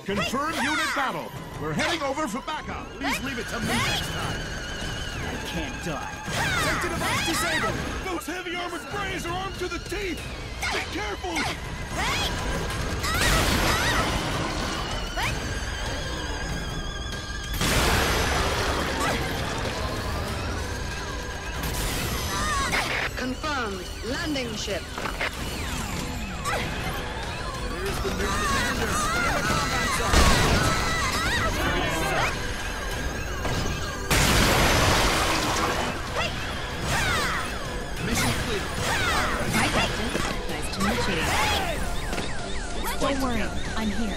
Confirm unit battle. We're heading over for backup. Please leave it to me next time. I can't die. Safety device disabled. Those heavy armored brains are armed to the teeth. Be careful. Confirmed. Landing ship. Here's the new commander. In the combat zone. Mission clear. Hi, Captain. Nice to meet you. Don't worry, I'm here.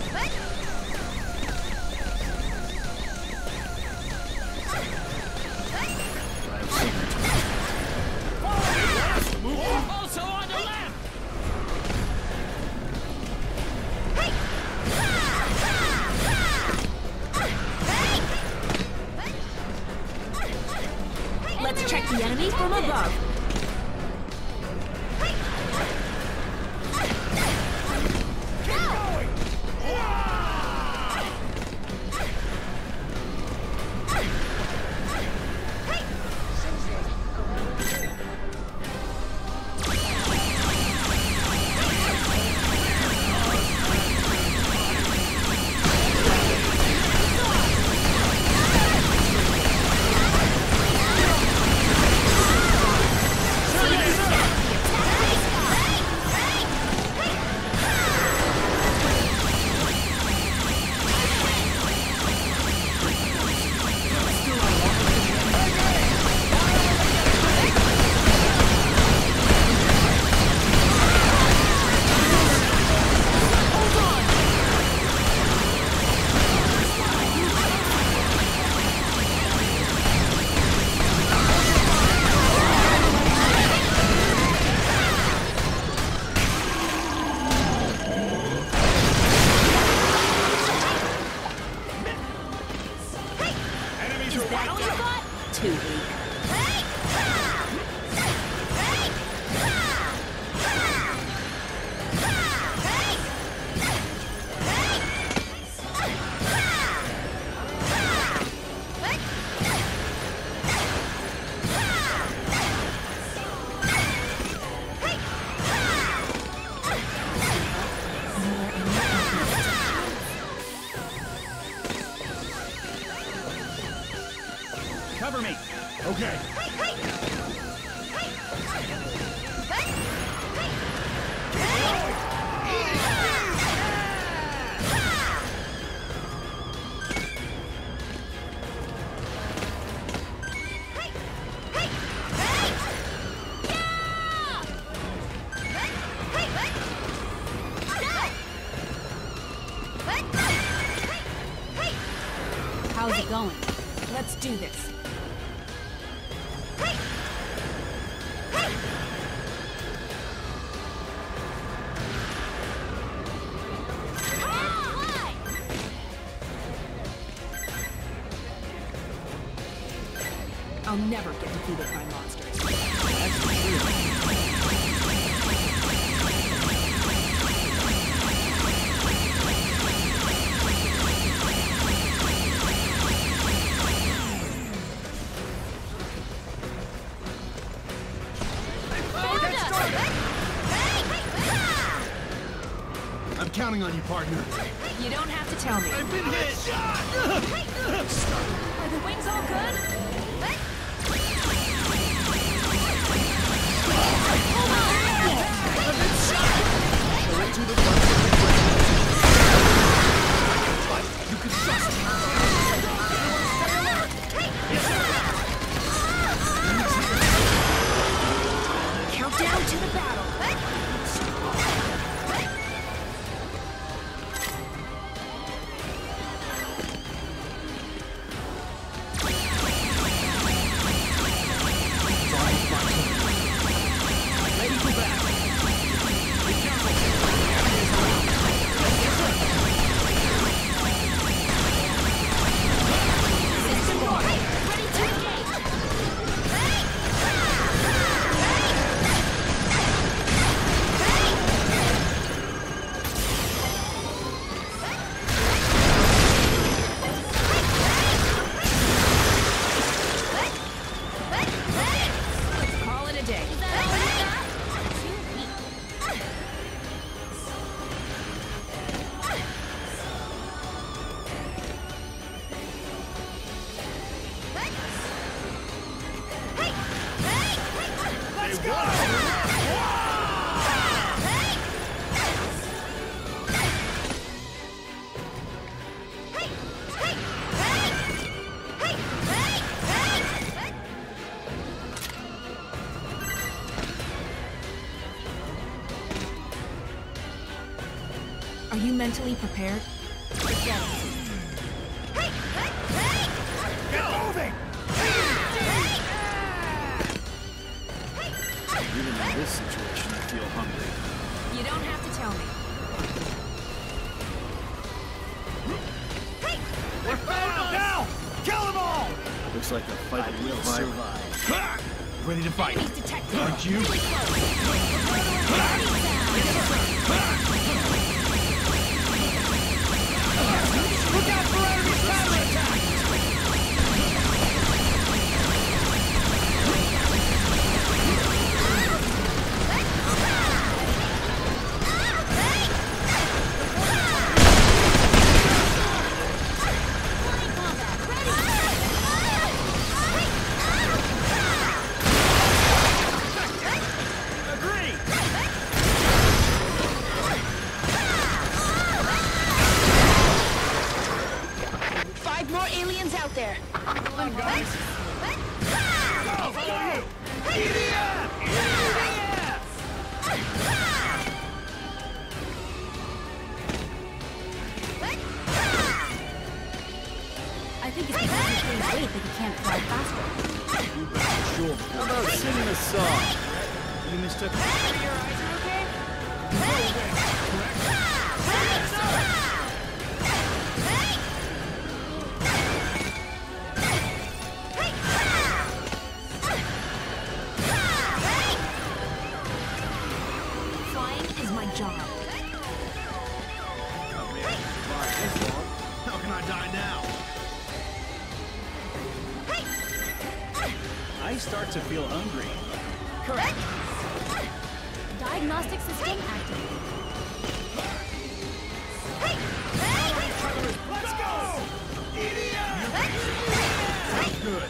Also on the left! Let's check the enemy from above. Cover me. Okay. How's it going? Let's do this. I'll never get defeated by monsters. I'm counting on you, partner. You don't have to tell me. I've been hit. Are the wings all good? You can trust me. Countdown to the battle. Let's go! Are you mentally prepared? Forget it. Get moving! Even in this situation, I feel hungry. You don't have to tell me. We're found now! Kill them all! Looks like the fight will survive. Ready to fight? He's detected. Aren't you? Really close. Look out for enemy counterattack! There. Come on, guys! Go! Follow you! EDF! EDF! I think it's because he's gained weight that he can't fly faster. Sure. How about singing a song? You mistook me. Your eyes are okay? Flying is my job. How can I die now? I start to feel hungry. Correct. Diagnostic system activated. Let's go! EDF! Good.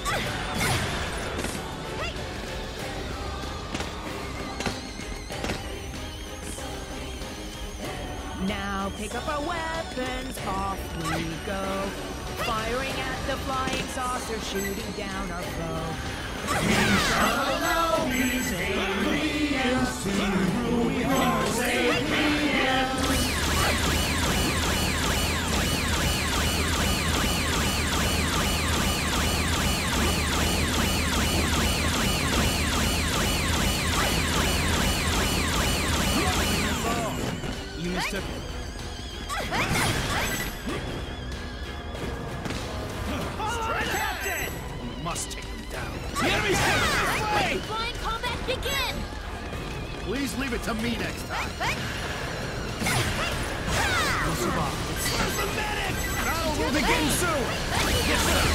Now pick up our weapons, off we go. Firing at the flying saucer, shooting down our foe. We shall know these aliens soon. We are sapiens. You mistook it. Captain! We must take them down. The enemy's taking this way! Flying combat begin! Please leave it to me next time. We'll survive. Where's the medic? Battle will begin soon! Yes, sir!